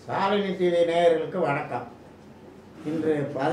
Shalini TV நேயர்களுக்கு வணக்கம். இன்று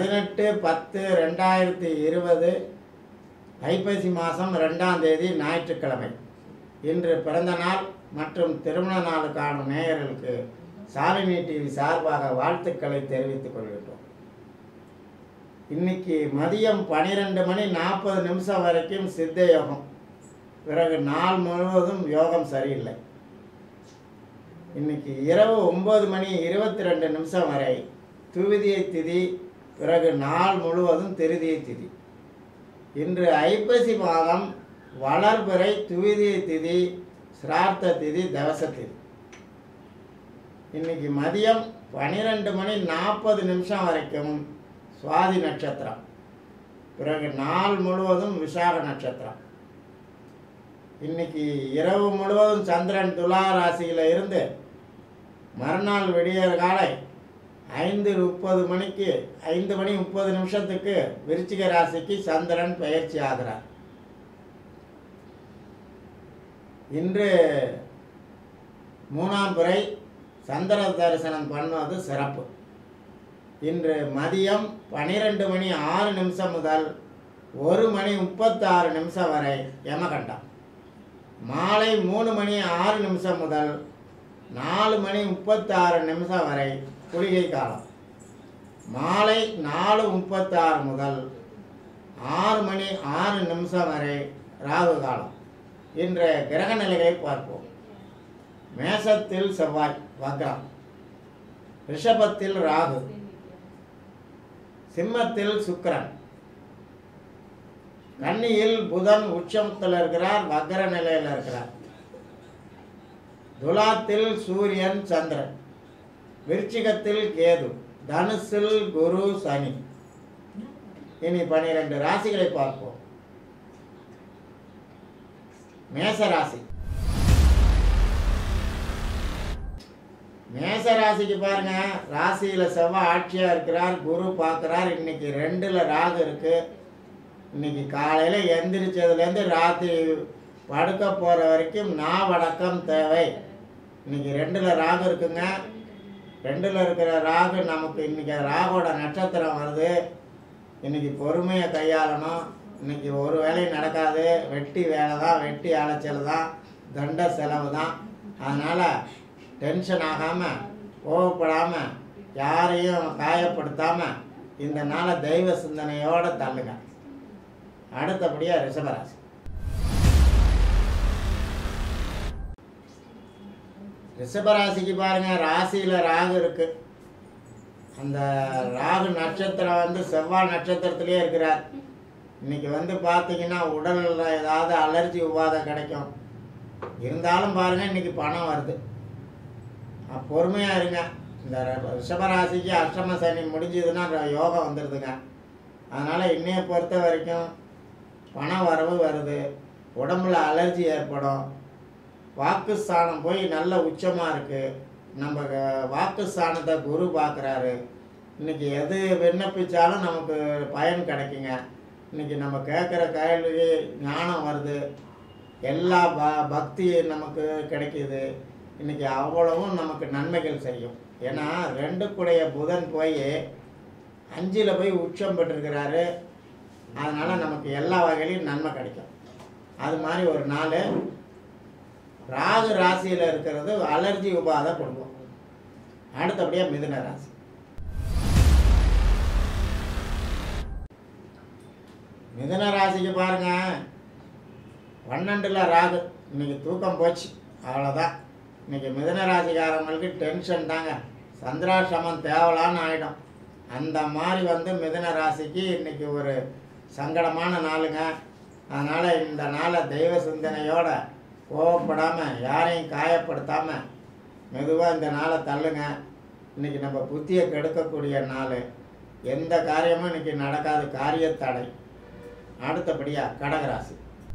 18/10/2020 ஐப்பசி மாதம் 2ஆம் தேதி ஞாயிற்றுக்கிழமை. இன்று பிறந்த நாள் மற்றும் திருமண நாளுக்கான நேயர்களுக்கு சாலினி டிவி சார்பாக வாழ்த்துக்களை தெரிவித்துக் கொள்கின்றோம். இன்னைக்கு மதியம் 12:40 வரைக்கும் சித்த யோகம், பிறகு நாள் முழுவதும் யோகம் சரியில்லை. இன்னைக்கு இரவு 9:22 வரை துவிதியை திதி, பிறகு நாள் முழுவதும் திருதியை திதி. இன்று ஐப்பசி மாதம் வளர்பிறை துவிதியை திதி, சிரார்த்த திதி, தவச திதி. இன்னைக்கு மதியம் 12:40 வரைக்கும் சுவாதி நட்சத்திரம், பிறகு நாள் முழுவதும் விசாக நட்சத்திரம். இன்னைக்கு இரவு முழுவதும் சந்திரன் துலா ராசியில் இருந்து மறுநாள் விடியற் காலை 5:30 விருச்சிக ராசிக்கு சந்திரன் பெயர்ச்சி ஆகிறார். இன்று 3ஆம் பிறை சந்திர தரிசனம் பண்ணுவது சிறப்பு. இன்று மதியம் 12:06 முதல் 1:36 வரை யமகண்டம், மாலை 3:06 முதல் 4:36 வரை குளிகை காலம், மாலை 4:36 முதல் 6:06 வரை ராகு காலம். இன்றைய கிரக நிலைகளை பார்ப்போம். மேசத்தில் செவ்வாய் வக்ரம், ரிஷபத்தில் ராகு, சிம்மத்தில் சுக்கிரன், கன்னியில் புதன் உச்சத்தில் இருக்கிறார், வக்ர நிலையில் இருக்கிறார். துலாத்தில் சூரியன் சந்திரன், விருச்சிகத்தில் கேது, தனுசில் குரு சனி. இனி 12 ராசிகளை பார்ப்போம். மேசராசி. மேசராசிக்கு பாருங்க, ராசியில செவ்வாய் ஆட்சியா இருக்கிறார், குரு பார்க்கிறார். இன்னைக்கு 2ல் ராகு இருக்கு. இன்னைக்கு காலையில எந்திரிச்சதுலேருந்து ராத்திரி படுக்க போற வரைக்கும் நாவடக்கம் தேவை. இன்னைக்கு 2ல் ராகு இருக்குங்க. 2ல் இருக்கிற ராகு நமக்கு இன்னைக்கு ராகோட நட்சத்திரம் வருது. இன்னைக்கு பொறுமையை கையாளணும். இன்னைக்கு ஒரு வேலையும் நடக்காது, வெட்டி வேலை தான், வெட்டி அலைச்சல் தான், தண்ட செலவு தான். அதனால் டென்ஷன் ஆகாமல், கோவப்படாமல், யாரையும் காயப்படுத்தாமல் இந்த நாளை தெய்வ சிந்தனையோடு தள்ளுங்க. அடுத்தபடியாக ரிஷபராசி. ரிஷபராசிக்கு பாருங்க, ராசியில் ராகு இருக்கு. அந்த ராகு நட்சத்திரம் செவ்வாய் நட்சத்திரத்திலே இருக்கிறார். இன்னைக்கு பார்த்தீங்கன்னா உடலில் ஏதாவது அலர்ஜி உபாதை கிடைக்கும். இருந்தாலும் பாருங்க, இன்னைக்கு பணம் வருது. பொறுமையாக இருங்க. இந்த ரிஷபராசிக்கு அஷ்டம சனி முடிஞ்சதுன்னா யோகம் வந்துடுதுங்க. அதனால் இன்னைய பொறுத்த வரைக்கும் பண வரவு வருது, உடம்புல அலர்ஜி ஏற்படும். வாக்குஸ்தானம் போய் நல்ல உச்சமாக இருக்குது. நம்ம வாக்குஸ்தானத்தை குரு பார்க்குறாரு. இன்றைக்கி எது விண்ணப்பித்தாலும் நமக்கு பயன் கிடைக்குங்க. இன்றைக்கி நம்ம கேட்குற கேள்வி ஞானம் வருது, எல்லா பக்தி நமக்கு கிடைக்கிது. இன்றைக்கி அவ்வளவும் நமக்கு நன்மைகள் செய்யும். ஏன்னா 2 புதன் போய் 5ல் போய் உச்சம் பெற்றிருக்கிறாரு. அதனால் நமக்கு எல்லா வகையிலையும் நன்மை கிடைக்கும். அது மாதிரி ஒரு நாள் ராகு ராசியில் இருக்கிறது அலர்ஜி உபாதை கொடுக்கும். அடுத்தபடியாக மிதுன ராசி. மிதுன ராசிக்கு பாருங்க, 12ல் ராகு. இன்னைக்கு தூக்கம் போச்சு, அவ்வளோதான். இன்னைக்கு மிதுன ராசிக்காரங்களுக்கு டென்ஷன் தாங்க. சந்திராசிரமம் தேவலான்னு ஆகிடும். அந்த மாதிரி மிதுன ராசிக்கு இன்னைக்கு ஒரு சங்கடமான நாளுங்க. அதனால் இந்த நாளை தெய்வ சிந்தனையோட, கோவப்படாமல், யாரையும் காயப்படுத்தாமல் மெதுவாக இந்த நாளை தள்ளுங்க. இன்றைக்கி நம்ம புத்தியை கெடுக்கக்கூடிய நாள். எந்த காரியமும் இன்றைக்கி நடக்காது, காரியத்தடை. அடுத்தபடியாக கடகராசி.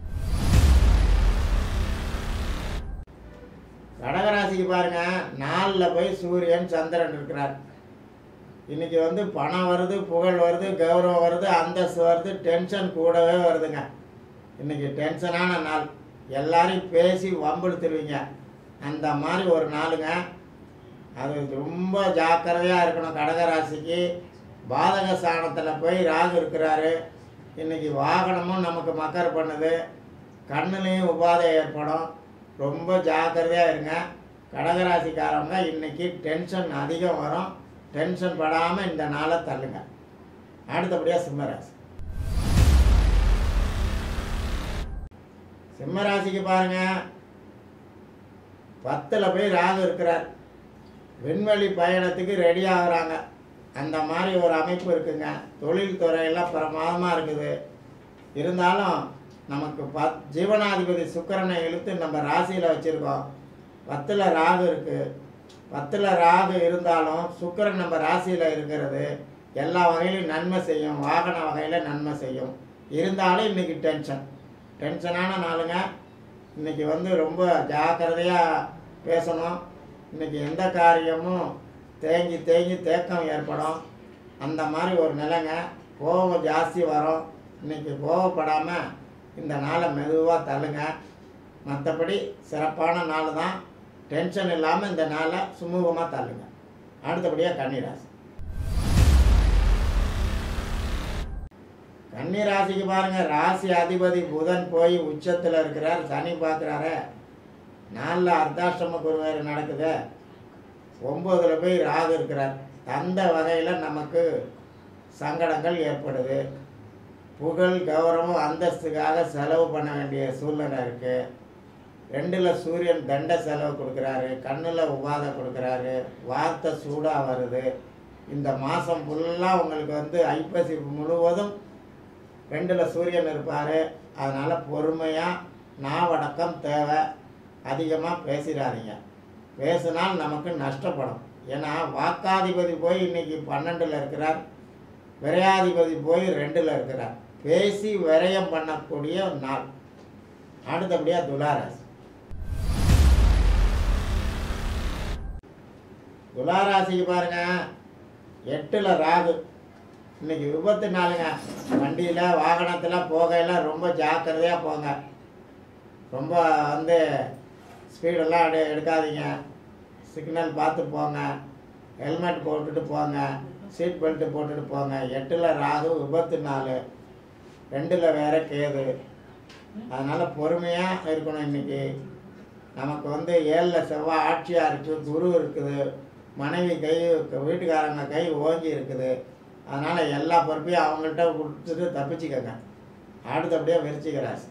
கடகராசிக்கு பாருங்க, 4ல் போய் சூரியன் சந்திரன் இருக்கிறார். இன்றைக்கி பணம் வருது, புகழ் வருது, கௌரவம் வருது, அந்தஸ்து வருது, டென்ஷன் கூடவே வருதுங்க. இன்றைக்கி டென்ஷனான நாள். எல்லாரையும் பேசி வம்பிழுத்துருவீங்க. அந்த மாதிரி ஒரு நாளுங்க. அது ரொம்ப ஜாக்கிரதையாக இருக்கணும். கடகராசிக்கு பாதக ஸ்தானத்தில் போய் ராகு இருக்கிறாரு. இன்றைக்கி வாகனமும் நமக்கு மக்கர் பண்ணுது, கண்ணுலேயும் உபாதை ஏற்படும். ரொம்ப ஜாக்கிரதையாக இருங்க. கடகராசிக்காரவங்க இன்றைக்கி டென்ஷன் அதிகம் வரும். டென்ஷன் படாமல் இந்த நாளை தள்ளுங்க. அடுத்தபடியாக சிம்மராசி. சிம்மராசிக்கு பாருங்கள், 10ல் போய் ராகு இருக்கிறார். விண்வெளி பயணத்துக்கு ரெடி ஆகுறாங்க. அந்த மாதிரி ஒரு அமைப்பு இருக்குங்க. தொழில் துறையெல்லாம் பிரமாதமாக இருக்குது. இருந்தாலும் நமக்கு ஜீவனாதிபதி சுக்கிரனை இழுத்து நம்ம ராசியில் வச்சுருக்கோம். 10ல் ராகு இருக்குது. 10ல் ராகு இருந்தாலும் சுக்கிரன் நம்ம ராசியில் இருக்கிறது எல்லா வகையிலும் நன்மை செய்யும். வாகன வகையில் நன்மை செய்யும். இருந்தாலும் இன்றைக்கி டென்ஷனான நாளுங்க. இன்றைக்கி வந்து ரொம்ப ஜாக்கிரதையாக பேசணும். இன்றைக்கி எந்த காரியமும் தேங்கி தேக்கம் ஏற்படும். அந்த மாதிரி ஒரு நிலைங்க. கோபம் ஜாஸ்தி வரும். இன்றைக்கி கோவப்படாமல் இந்த நாளை மெதுவாக தள்ளுங்க. மற்றபடி சிறப்பான நாள் தான். டென்ஷன் இல்லாமல் இந்த நாளை சுமூகமாக தள்ளுங்க. அடுத்தபடியாக கன்னிராசி. கன்னிராசிக்கு பாருங்கள், ராசி அதிபதி புதன் போய் உச்சத்தில் இருக்கிறார். சனி பார்க்குறாரு. 4ல் அர்த்தாஷ்டம குருவேறு நடக்குது. 9ல் போய் ராகு இருக்கிறார். அந்த வகையில் நமக்கு சங்கடங்கள் ஏற்படுது. புகழ் கௌரவம் அந்தஸ்துக்காக செலவு பண்ண வேண்டிய சூழ்நிலை இருக்குது. 2ல் சூரியன் தண்ட செலவு கொடுக்குறாரு. கண்ணில் உபாதை கொடுக்குறாரு. வார்த்தை சூடாக வருது. இந்த மாதம் ஃபுல்லாக உங்களுக்கு வந்து ஐப்பசி முழுவதும் 2ல் சூரியன் இருப்பார். அதனால் பொறுமையாக நாவடக்கம் தேவை. அதிகமாக பேசிடாதீங்க. பேசினால் நமக்கு நஷ்டப்படும். ஏன்னா வாக்காதிபதி போய் இன்றைக்கி 12ல் இருக்கிறார். விரையாதிபதி போய் 2ல் இருக்கிறார். பேசி விரயம் பண்ணக்கூடிய நாள். அடுத்தபடியாக துளாராசி. துளாராசிக்கு பாருங்கள், 8ல் ராகு. இன்றைக்கி விபத்து நாளுங்க. வண்டியில் வாகனத்தில் போகையில் ரொம்ப ஜாக்கிரதையாக போங்க. ரொம்ப வந்து ஸ்பீடெல்லாம் எடுக்காதீங்க. சிக்னல் பார்த்து போங்க. ஹெல்மெட் போட்டுட்டு போங்க. சீட் பெல்ட்டு போட்டுட்டு போங்க. 8ல் ராகு விபத்து நாள். 2ல் வேறு கேது. அதனால் பொறுமையாக இருக்கணும். இன்றைக்கி நமக்கு வந்து 7ல் செவ்வாய் ஆட்சியாக இருக்குது. குரு இருக்குது. மனைவி கை, வீட்டுக்காரங்க கை ஓங்கி இருக்குது. அதனால் எல்லா பொறுப்பையும் அவங்கள்ட்ட கொடுத்துட்டு தப்பிச்சுக்கங்க. அடுத்தபடியாக விருச்சிக ராசி.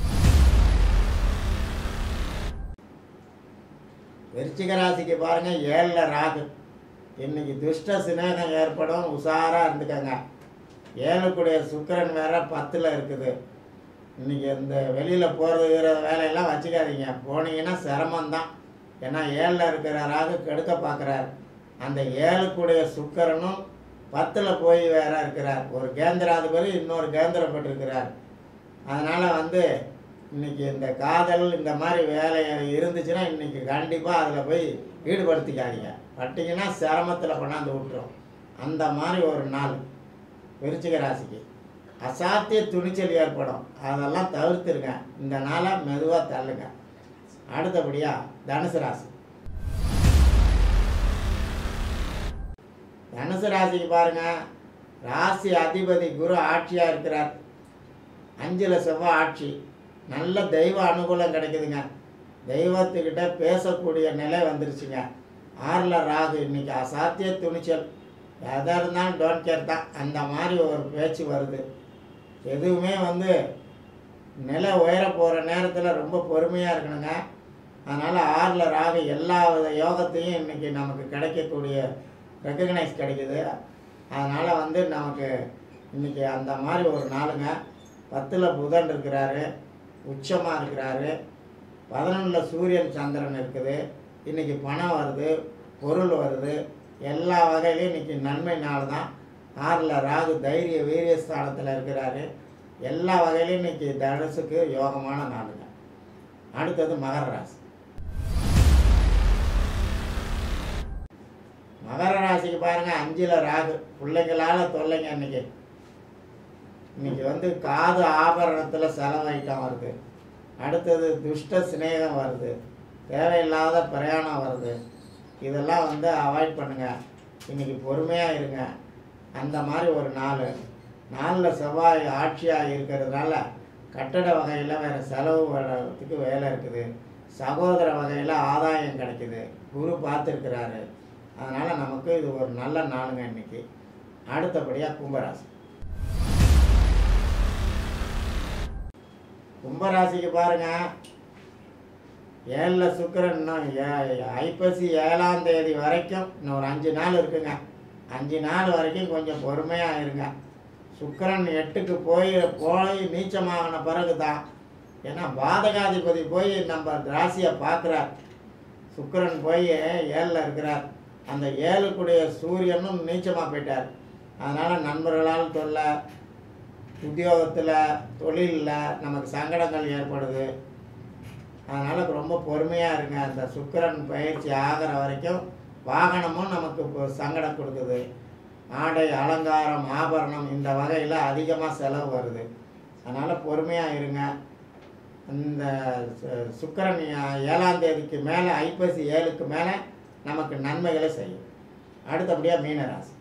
விருச்சிக ராசிக்கு பாருங்கள், 7ல் ராகு. இன்றைக்கி துஷ்ட சிநேகம் ஏற்படும். உஷாராக இருந்துக்கங்க. 7க்குடைய சுக்கிரன் வேறு 10ல் இருக்குது. இன்றைக்கி இந்த வெளியில் போகிற வேலையெல்லாம் வச்சுக்காதீங்க. போனீங்கன்னா சிரமந்தான். ஏன்னா 7ல் இருக்கிற ராகு கெடுக்க பார்க்குறார். அந்த 7க்குடைய சுக்கிரனும் 10ல் போய் வேற இருக்கிறார். ஒரு கேந்திராதிபதி இன்னொரு கேந்திரப்பட்டிருக்கிறார். அதனால் வந்து இன்றைக்கி இந்த காதல் இந்த மாதிரி வேலை இருந்துச்சுன்னா இன்றைக்கி கண்டிப்பாக அதில் போய் ஈடுபடுத்திக்காதீங்க. பட்டிங்கன்னா சிரமத்தில் கொண்டாந்து விட்டுரும். அந்த மாதிரி ஒரு நாள் விருச்சிக ராசிக்கு. அசாத்திய துணிச்சல் ஏற்படும். அதெல்லாம் தவிர்த்துருங்க. இந்த நாளை மெதுவாக தள்ளுங்க. அடுத்தபடியாக தனுசு ராசி. தனுசு ராசிக்கு பாருங்கள், ராசி அதிபதி குரு ஆட்சியாக இருக்கிறார். 5ல் செவ்வாய் ஆட்சி. நல்ல தெய்வ அனுகூலம் கிடைக்குதுங்க. தெய்வத்துக்கிட்ட பேசக்கூடிய நிலை வந்துருச்சுங்க. 6ல் ராகு. இன்றைக்கி அசாத்திய துணிச்சல். எதாக இருந்தாலும் டோன்ட் கேர் தான். அந்த மாதிரி ஒரு பேச்சு வருது. எதுவுமே வந்து நிலை உயர போகிற நேரத்தில் ரொம்ப பொறுமையாக இருக்கணுங்க. அதனால் 6ல் ராகு எல்லா வித யோகத்தையும் இன்றைக்கி நமக்கு கிடைக்கக்கூடிய ரெக்கக்னைஸ் கிடைக்குது. அதனால் வந்து நமக்கு இன்றைக்கி அந்த மாதிரி ஒரு நாளுங்க. 10ல் புதன் இருக்கிறாரு. உச்சமாக இருக்கிறாரு. 11ல் சூரியன் சந்திரன் இருக்குது. இன்றைக்கி பணம் வருது, பொருள் வருது. எல்லா வகையிலையும் இன்றைக்கி நன்மை நாள் தான். 6ல் ராகு தைரிய வீரிய ஸ்தானத்தில் இருக்கிறாரு. எல்லா வகையிலையும் இன்றைக்கி தனுசுக்கு யோகமான நாளுங்க. அடுத்தது மகர ராசி. மகர ராசிக்கு பாருங்கள், 5ல் ராகு. பிள்ளைங்களால் தொல்லைங்க. இன்றைக்கி வந்து காது ஆபரணத்தில் செலவாயிட்டம் வருது. அடுத்தது துஷ்ட சிநேகம் வருது. தேவையில்லாத பிரயாணம் வருது. இதெல்லாம் வந்து அவாய்ட் பண்ணுங்கள். இன்றைக்கி பொறுமையாக இருங்க. அந்த மாதிரி ஒரு நாளில் செவ்வாய் ஆட்சியாக இருக்கிறதுனால கட்டட வகையில் வேறு செலவு வர்றதுக்கு வேலை இருக்குது. சகோதர வகையில் ஆதாயம் கிடைக்குது. குரு பார்த்துருக்கிறாரு. அதனால் நமக்கு இது ஒரு நல்ல நாளுங்க இன்றைக்கி. அடுத்தபடியாக கும்பராசி. கும்பராசிக்கு பாருங்கள், 7ல் சுக்கிரன் இன்னும் ஐப்பசி 7ஆம் தேதி வரைக்கும் இன்னும் ஒரு 5 நாள் இருக்குங்க. 5 நாள் வரைக்கும் கொஞ்சம் பொறுமையாக இருங்க. சுக்கிரன் 8க்கு போய் நீச்சமாகின பிறகு தான். ஏன்னா பாதகாதிபதி போய் நம்ம ராசியை பார்க்குறார். சுக்கிரன் போய் 7ல் இருக்கிறார். அந்த 7க்குடைய சூரியனும் நீச்சமாக போயிட்டார். அதனால் நண்பர்களால் தொல்லை, உத்தியோகத்தில் தொழிலில் நமக்கு சங்கடங்கள் ஏற்படுது. அதனால் ரொம்ப பொறுமையாக இருங்க. அந்த சுக்கிரன் பயிற்சி ஆகிற வரைக்கும் வாகனமும் நமக்கு இப்போ சங்கடம் கொடுக்குது. ஆடை அலங்காரம் ஆபரணம் இந்த வகையில் அதிகமாக செலவு வருது. அதனால் பொறுமையாக இருங்க. இந்த சுக்கிரன் 7ஆம் தேதிக்கு மேலே, ஐப்பசி 7க்கு மேலே நமக்கு நன்மைகளை செய்யும். அடுத்தபடியாக மீனராசி.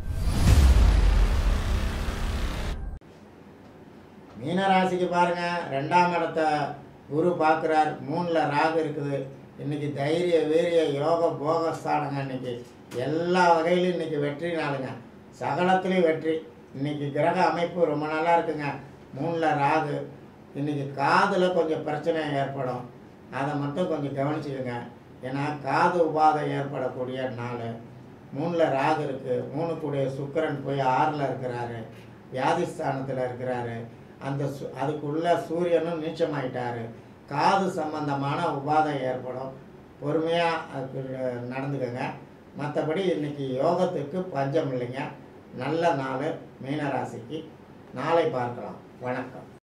மீனராசிக்கு பாருங்கள், 2ஆம் இடத்த குரு பார்க்குறார். 3ல் ராகு இருக்குது. இன்றைக்கி தைரிய வீரிய யோக போகஸ்தானங்க. இன்றைக்கி எல்லா வகையிலும் இன்றைக்கி வெற்றி நாளுங்க. சகலத்துலேயும் வெற்றி. இன்றைக்கி கிரக அமைப்பு ரொம்ப நல்லா இருக்குங்க. 3ல் ராகு. இன்றைக்கி காதில் கொஞ்சம் பிரச்சனை ஏற்படும். அதை மட்டும் கொஞ்சம் கவனிச்சுக்கோங்க. ஏன்னா காது உபாதை ஏற்படக்கூடிய நாள். 3ல் ராகு இருக்குது. 3க்குடைய சுக்கிரன் போய் 6ல் இருக்கிறாரு. வியாதிஸ்தானத்தில் இருக்கிறாரு. அதுக்குள்ள சூரியனும் நீச்சமாயிட்டார். காது சம்பந்தமான உபாதை ஏற்படும். பொறுமையாக நடந்துக்கங்க. மற்றபடி இன்றைக்கி யோகத்துக்கு பஞ்சம் இல்லைங்க. நல்ல நாள் மீனராசிக்கு. நாளை பார்க்கலாம். வணக்கம்.